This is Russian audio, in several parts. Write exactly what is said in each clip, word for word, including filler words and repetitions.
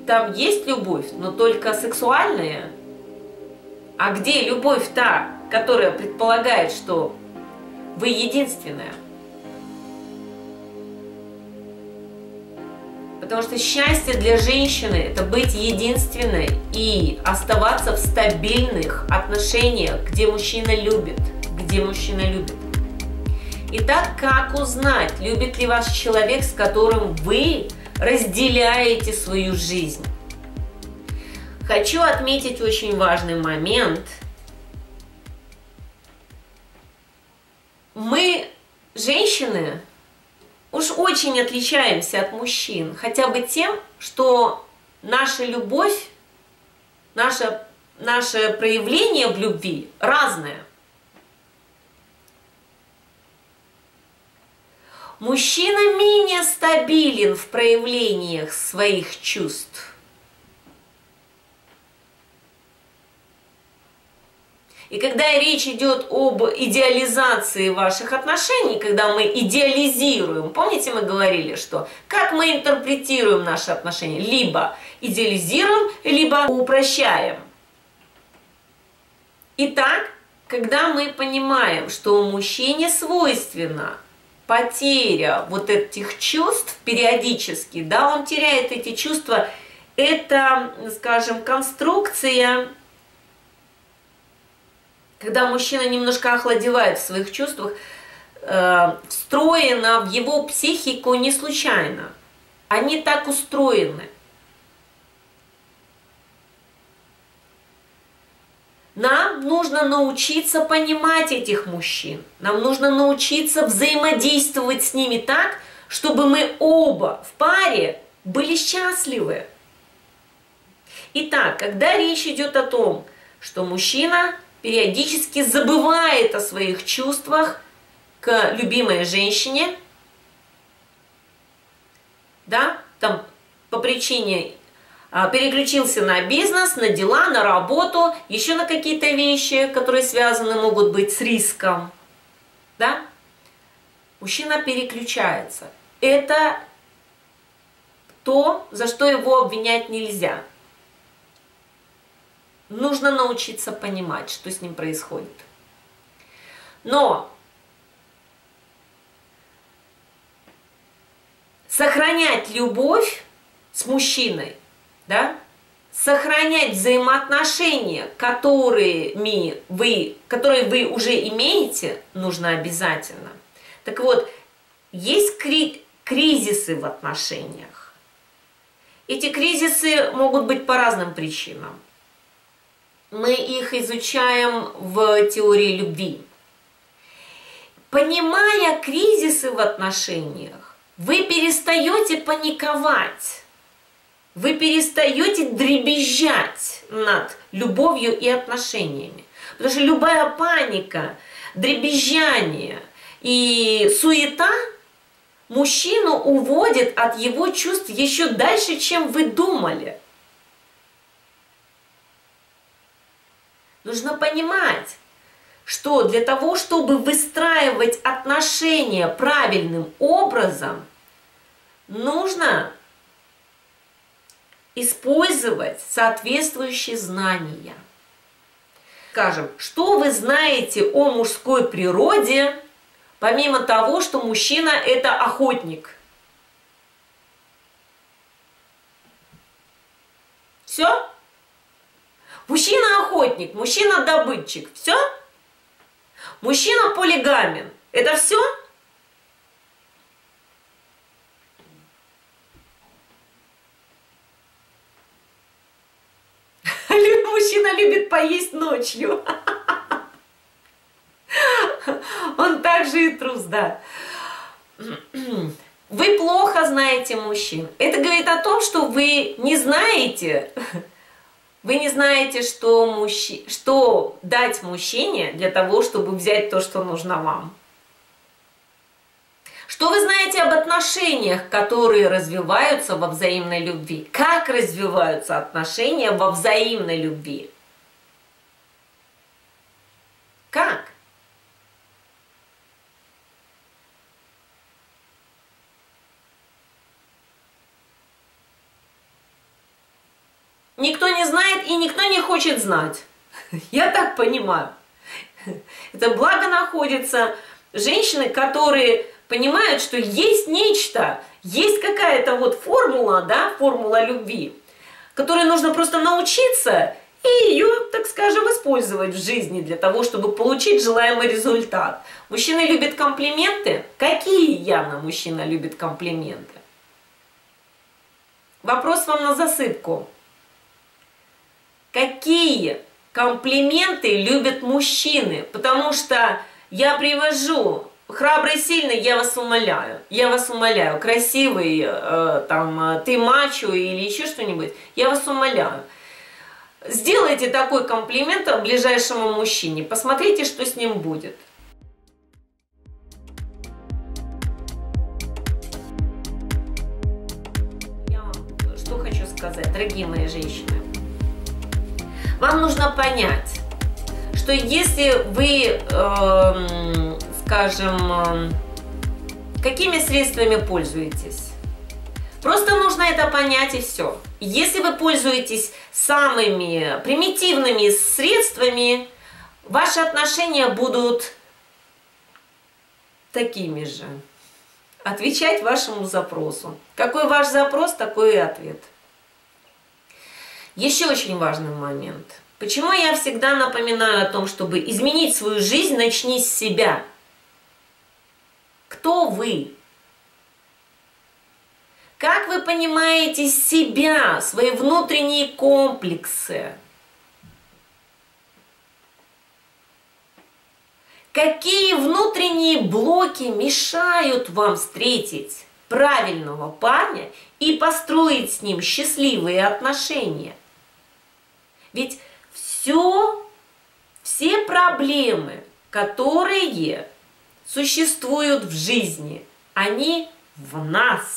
там есть любовь, но только сексуальная. А где любовь та, которая предполагает, что вы единственная? Потому что счастье для женщины – это быть единственной и оставаться в стабильных отношениях, где мужчина любит, где мужчина любит. Итак, как узнать, любит ли ваш человек, с которым вы разделяете свою жизнь? Хочу отметить очень важный момент. Мы, женщины, уж очень отличаемся от мужчин, хотя бы тем, что наша любовь, наше, наше проявление в любви разное. Мужчина менее стабилен в проявлениях своих чувств. И когда речь идет об идеализации ваших отношений, когда мы идеализируем, помните, мы говорили, что как мы интерпретируем наши отношения? Либо идеализируем, либо упрощаем. Итак, когда мы понимаем, что мужчине свойственно потеря вот этих чувств периодически, да, он теряет эти чувства, это, скажем, конструкция, когда мужчина немножко охладевает в своих чувствах, э, встроена в его психику не случайно. Они так устроены. Нам нужно научиться понимать этих мужчин. Нам нужно научиться взаимодействовать с ними так, чтобы мы оба в паре были счастливы. Итак, когда речь идет о том, что мужчина периодически забывает о своих чувствах к любимой женщине, да, там по причине а, переключился на бизнес, на дела, на работу, еще на какие-то вещи, которые связаны могут быть с риском, да, мужчина переключается. Это то, за что его обвинять нельзя. Нужно научиться понимать, что с ним происходит. Но сохранять любовь с мужчиной, да, сохранять взаимоотношения, которыми вы, которые вы уже имеете, нужно обязательно. Так вот, есть кри- кризисы в отношениях. Эти кризисы могут быть по разным причинам. Мы их изучаем в теории любви. Понимая кризисы в отношениях, вы перестаете паниковать, вы перестаете дребезжать над любовью и отношениями. Потому что любая паника, дребезжание и суета мужчину уводит от его чувств еще дальше, чем вы думали. Нужно понимать, что для того, чтобы выстраивать отношения правильным образом, нужно использовать соответствующие знания. Скажем, что вы знаете о мужской природе, помимо того, что мужчина – это охотник? Все? Мужчина-охотник, мужчина-добытчик. Все? Мужчина-полигамен. Это все? Мужчина любит поесть ночью. Он также и трус, да. Вы плохо знаете мужчин. Это говорит о том, что вы не знаете... Вы не знаете, что, мужчи... что дать мужчине для того, чтобы взять то, что нужно вам. Что вы знаете об отношениях, которые развиваются во взаимной любви? Как развиваются отношения во взаимной любви? Как? никто не знает и никто не хочет знать. Я так понимаю. Это благо находятся женщины, которые понимают, что есть нечто, есть какая-то вот формула, да, формула любви, которой нужно просто научиться и ее, так скажем, использовать в жизни для того, чтобы получить желаемый результат. Мужчины любят комплименты. Какие явно мужчина любит комплименты? Вопрос вам на засыпку. Какие комплименты любят мужчины? Потому что я привожу храбрый, сильный, я вас умоляю. Я вас умоляю. Красивый, э, там, ты мачо или еще что-нибудь. Я вас умоляю. Сделайте такой комплимент ближайшему мужчине. Посмотрите, что с ним будет. Я вам что хочу сказать, дорогие мои женщины. Вам нужно понять, что если вы, э, скажем, э, какими средствами пользуетесь, просто нужно это понять и все. Если вы пользуетесь самыми примитивными средствами, ваши отношения будут такими же. Отвечать вашему запросу. Какой ваш запрос, такой и ответ. Еще очень важный момент. Почему я всегда напоминаю о том, чтобы изменить свою жизнь, начни с себя. Кто вы? Как вы понимаете себя, свои внутренние комплексы? Какие внутренние блоки мешают вам встретить правильного парня и построить с ним счастливые отношения? Ведь все, все проблемы, которые существуют в жизни, они в нас.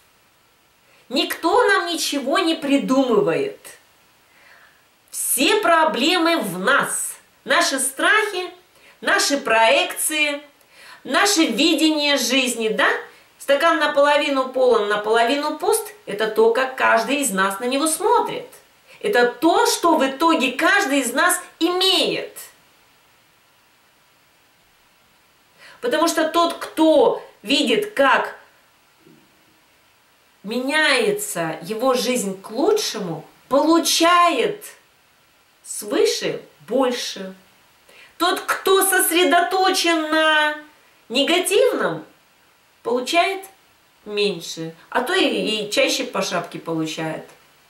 Никто нам ничего не придумывает. Все проблемы в нас. Наши страхи, наши проекции, наше видение жизни, да? Стакан наполовину полон, наполовину пуст. Это то, как каждый из нас на него смотрит. Это то, что в итоге каждый из нас имеет. Потому что тот, кто видит, как меняется его жизнь к лучшему, получает свыше больше. Тот, кто сосредоточен на негативном, получает меньше, а то и, и чаще по шапке получает.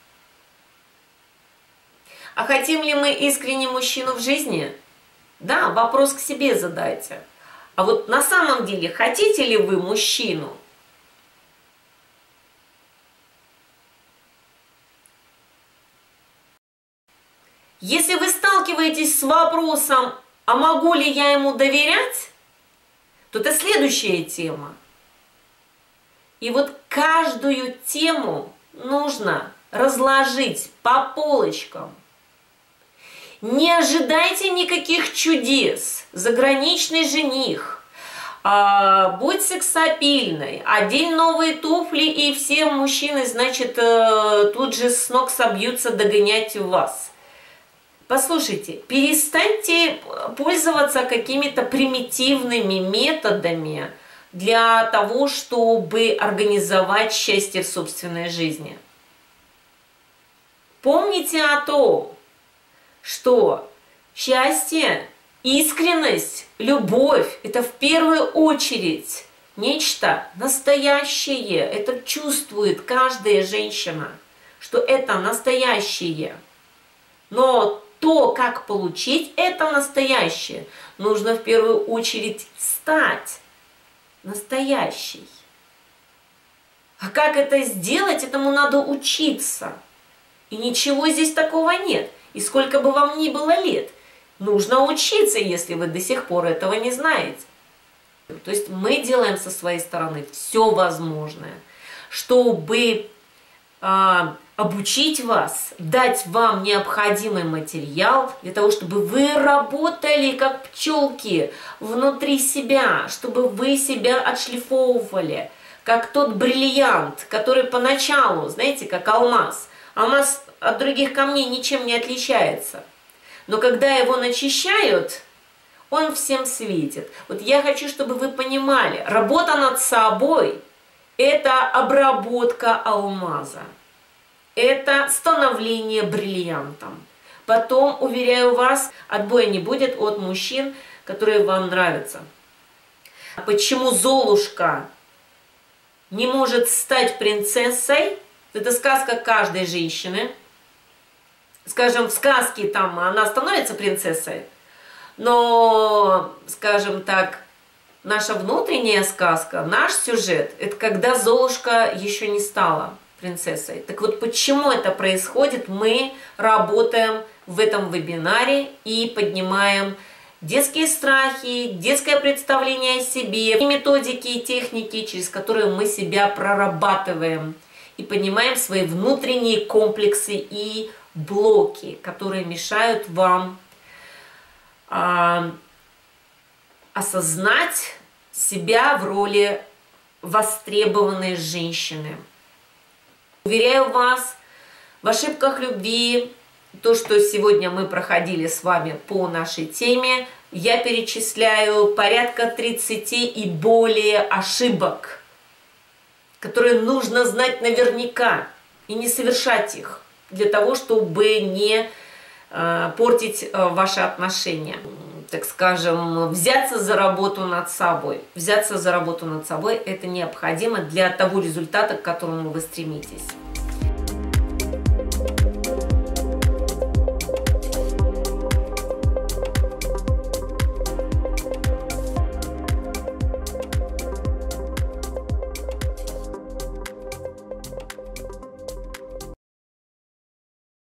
А хотим ли мы искренне мужчину в жизни? Да, вопрос к себе задайте. А вот на самом деле, хотите ли вы мужчину? Если вы сталкиваетесь с вопросом, а могу ли я ему доверять, то это следующая тема. И вот каждую тему нужно разложить по полочкам. Не ожидайте никаких чудес. Заграничный жених, а, будь сексапильной, одень новые туфли, и все мужчины, значит, тут же с ног собьются догонять вас. Послушайте, перестаньте пользоваться какими-то примитивными методами для того, чтобы организовать счастье в собственной жизни. Помните о том, что счастье, искренность, любовь – это в первую очередь нечто настоящее. Это чувствует каждая женщина, что это настоящее. Но то, как получить это настоящее, нужно в первую очередь стать настоящей. А как это сделать, этому надо учиться. И ничего здесь такого нет. И сколько бы вам ни было лет, нужно учиться, если вы до сих пор этого не знаете. То есть мы делаем со своей стороны все возможное, чтобы а, обучить вас, дать вам необходимый материал для того, чтобы вы работали как пчелки внутри себя, чтобы вы себя отшлифовывали, как тот бриллиант, который поначалу, знаете, как алмаз. Алмаз от других камней ничем не отличается. Но когда его начищают, он всем светит. Вот я хочу, чтобы вы понимали, работа над собой – это обработка алмаза. Это становление бриллиантом. Потом, уверяю вас, отбоя не будет от мужчин, которые вам нравятся. Почему Золушка не может стать принцессой? Это сказка каждой женщины. Скажем, в сказке там она становится принцессой, но, скажем так, наша внутренняя сказка, наш сюжет, это когда Золушка еще не стала принцессой. Так вот, почему это происходит, мы работаем в этом вебинаре и поднимаем детские страхи, детское представление о себе, методики и техники, через которые мы себя прорабатываем и поднимаем свои внутренние комплексы и блоки, которые мешают вам а, осознать себя в роли востребованной женщины. Уверяю вас, в ошибках любви, то, что сегодня мы проходили с вами по нашей теме, я перечисляю порядка тридцати и более ошибок, которые нужно знать наверняка и не совершать их, для того, чтобы не э, портить э, ваши отношения. Так скажем, взяться за работу над собой. Взяться за работу над собой – это необходимо для того результата, к которому вы стремитесь.